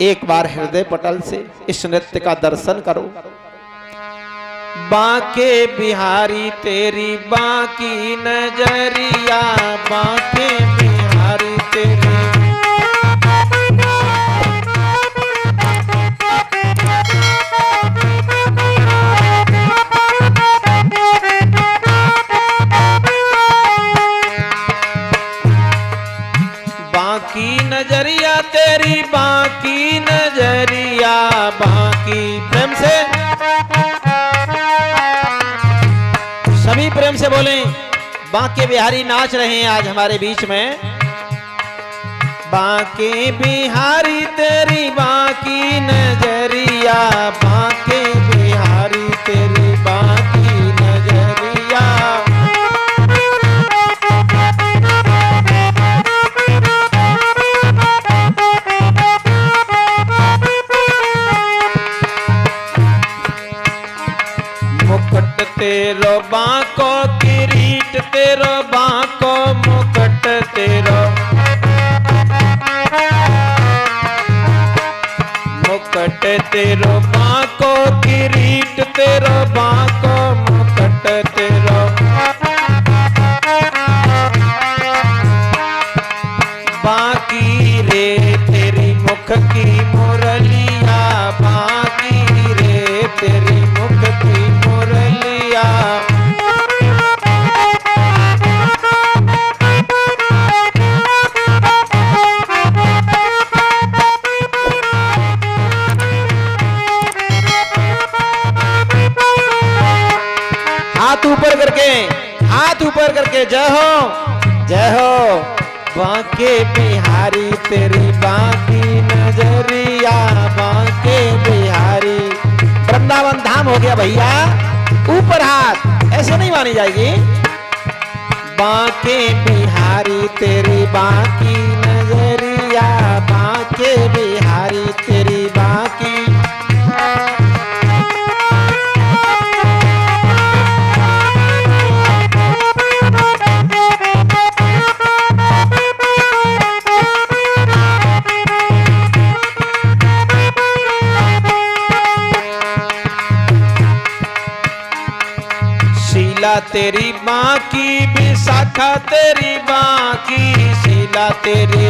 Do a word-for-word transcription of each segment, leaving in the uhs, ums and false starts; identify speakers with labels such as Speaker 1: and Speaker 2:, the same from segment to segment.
Speaker 1: एक बार हृदय पटल से इस नृत्य का दर्शन करो। बांके बिहारी तेरी बाकी नजरिया, बांके बिहारी तेरी बाकी नजरिया तेरी बाकी नजरिया, बाकी प्रेम से सभी प्रेम से बोलें। बांके बिहारी नाच रहे हैं आज हमारे बीच में। बांके बिहारी तेरी बाकी नजरिया, बांके बिहारी तेरी बाकी नजरिया। मुकुट तेरो बांको किरीट तेरो बांको मुकुट तेरो, मुकुट तेरो बांको किरीट तेरो बांको मुकुट तेरो। बाकी रे तेरी मुख की मुरलिया, बाकी रे तेरी मुख की मुरलिया। हाथ ऊपर करके, हाथ ऊपर करके जय हो जय हो। बांके बिहारी तेरी बाकी नजरिया, बांके बिहारी। वृंदावन धाम हो गया भैया, ऊपर हाथ, ऐसे नहीं मानी जाएगी। बांके बिहारी तेरी बाकी नजरिया, बांके बिहारी तेरी बाकी। शीला तेरी बाकी विशाखा तेरी बाकी, शीला तेरी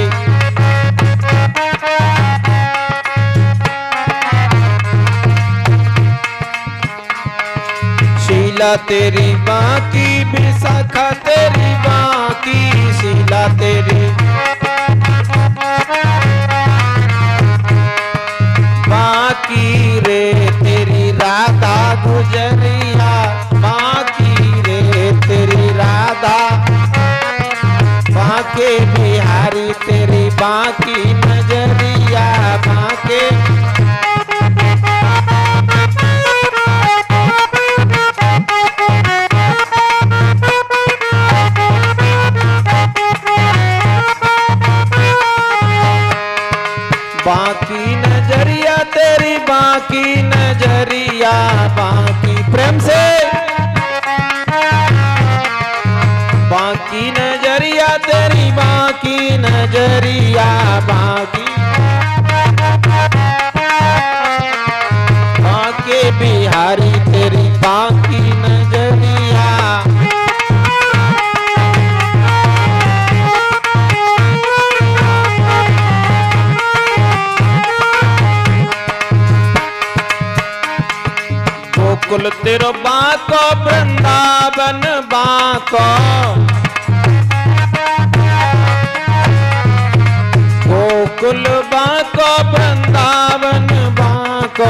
Speaker 1: शीला तेरी बाकी विशाखा तेरी बाकी, शीला तेरी बाकी रे तेरी राधा गुजरिया, बाकी रे तेरी राधा। बांके बिहारी तेरी बाकी नजरिया, बांके बाकी नजरिया तेरी बाकी नजरिया, बाकी प्रेम से। बाकी नजरिया तेरी बाकी नजरिया, बाकी। बांके बिहारी तेरी बाकी नजरिया। गोकुल तेरो बांको वृंदावन बांको, गोकुल बांको वृंदावन बांको।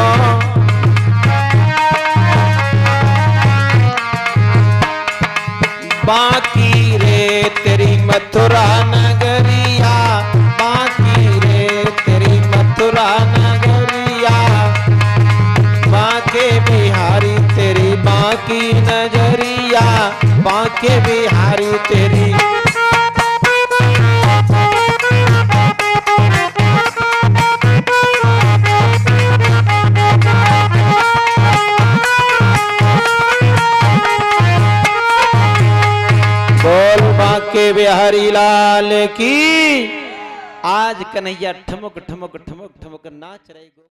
Speaker 1: बाकी रे तेरी मथुरा नगरिया, बाकी रे तेरी मथुरा नगरिया। बांके बिहारी तेरी बाकी नजरिया, बांके बिहारी तेरी। बोल बांके बिहारी लाल की। आज कन्हैया ठुमक ठुमक ठुमक ठुमक नाच रहे गो।